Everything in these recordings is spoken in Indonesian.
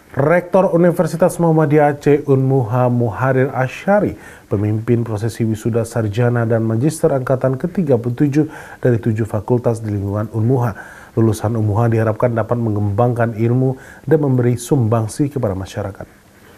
Rektor Universitas Muhammadiyah Aceh Unmuha Muharir Asyari pemimpin prosesi wisuda sarjana dan magister angkatan ke-37 dari 7 fakultas di lingkungan Unmuha. Lulusan Unmuha diharapkan dapat mengembangkan ilmu dan memberi sumbangsi kepada masyarakat.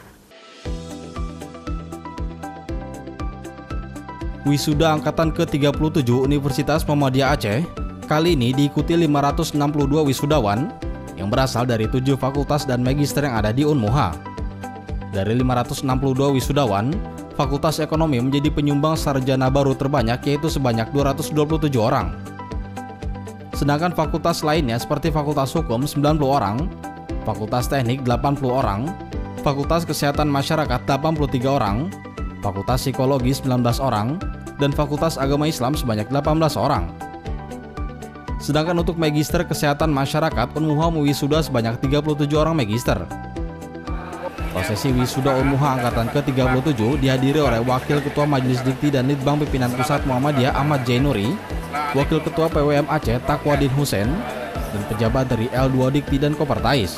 Wisuda angkatan ke-37 Universitas Muhammadiyah Aceh kali ini diikuti 562 wisudawan yang berasal dari 7 fakultas dan magister yang ada di Unmuha. Dari 562 wisudawan, Fakultas Ekonomi menjadi penyumbang sarjana baru terbanyak, yaitu sebanyak 227 orang. Sedangkan fakultas lainnya seperti Fakultas Hukum 90 orang, Fakultas Teknik 80 orang, Fakultas Kesehatan Masyarakat 83 orang, Fakultas Psikologi 19 orang, dan Fakultas Agama Islam sebanyak 18 orang. Sedangkan untuk Magister Kesehatan Masyarakat, Unmuha mewisuda sebanyak 37 orang magister. Prosesi wisuda Unmuha angkatan ke-37 dihadiri oleh Wakil Ketua Majelis Dikti dan Litbang Pimpinan Pusat Muhammadiyah Ahmad Jainuri, Wakil Ketua PWM Aceh Takwadin Hussein, dan pejabat dari L2 Dikti dan Kopertais.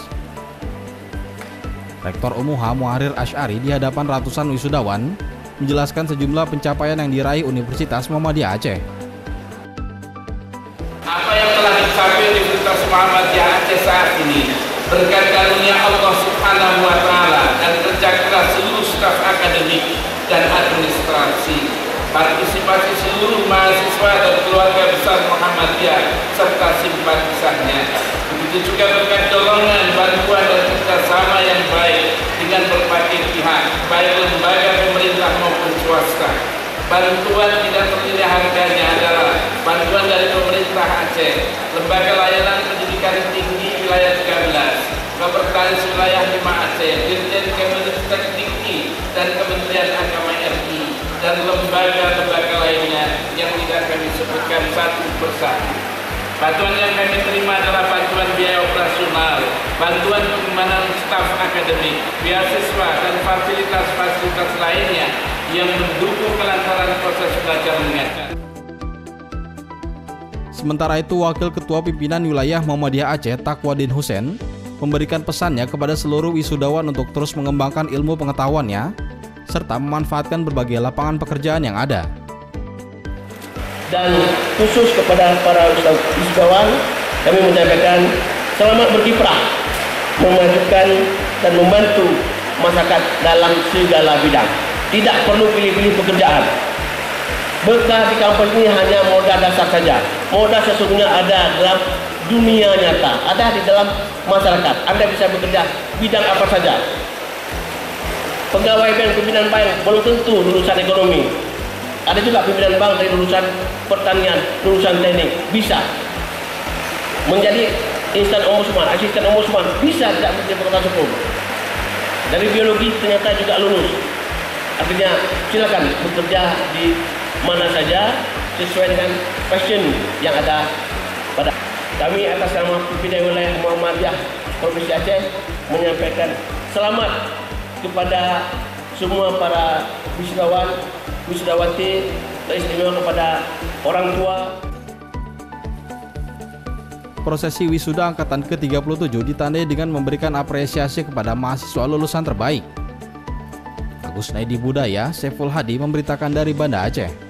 Rektor Unmuha Muharir Asyari di hadapan ratusan wisudawan menjelaskan sejumlah pencapaian yang diraih Universitas Muhammadiyah Aceh. Apa yang telah dicapai Universitas Muhammadiyah Aceh saat ini berkat karunia Allah Subhanahu wa Ta'ala dan kerja keras seluruh staf akademik dan administrasi, partisipasi seluruh mahasiswa dan keluarga besar Muhammadiyah serta simpatisannya. Begitu juga berkat dorongan, bantuan dan kerjasama yang baik dengan berbagai pihak, baik lembaga pemerintah maupun swasta. Bantuan tidak ternilai harganya adalah bantuan dari pemerintah Aceh, Lembaga Layanan Pendidikan Tinggi Wilayah 13, Kopertais Wilayah 5 Aceh, Dirjen Kemenristek Dikti dan Kementerian Agama RI, dan lembaga-lembaga lainnya yang tidak kami sebutkan satu persatu. Bantuan yang kami terima adalah bantuan biaya operasional, bantuan pengembangan staf akademik, beasiswa, dan fasilitas-fasilitas lainnya yang mendukung kelancaran proses belajar mengajar. Sementara itu, Wakil Ketua Pimpinan Wilayah Muhammadiyah Aceh Takwadin Hussein memberikan pesannya kepada seluruh wisudawan untuk terus mengembangkan ilmu pengetahuannya serta memanfaatkan berbagai lapangan pekerjaan yang ada. Dan khusus kepada para wisudawan, kami menyampaikan selamat berkiprah, memajukan dan membantu masyarakat dalam segala bidang. Tidak perlu pilih-pilih pekerjaan. Bekal di kampus ini hanya modal dasar saja. Modal sesungguhnya ada dalam dunia nyata, ada di dalam masyarakat. Anda bisa bekerja bidang apa saja. Pegawai bank, pimpinan bank belum tentu lulusan ekonomi. Ada juga pimpinan bank dari lulusan pertanian, lulusan teknik, bisa menjadi instan ombudsman, asisten ombudsman, bisa tidak menjadi fakultas hukum. Dari biologi ternyata juga lulus. Artinya silakan bekerja di mana saja sesuai dengan passion yang ada pada kami. Atas nama pimpinan wilayah Muhammadiyah Provinsi Aceh menyampaikan selamat kepada semua para wisudawan, wisudawati, teristimewa kepada orang tua. Prosesi wisuda angkatan ke-37 ditandai dengan memberikan apresiasi kepada mahasiswa lulusan terbaik. Agus Naidi Budaya, Saiful Hadi memberitakan dari Banda Aceh.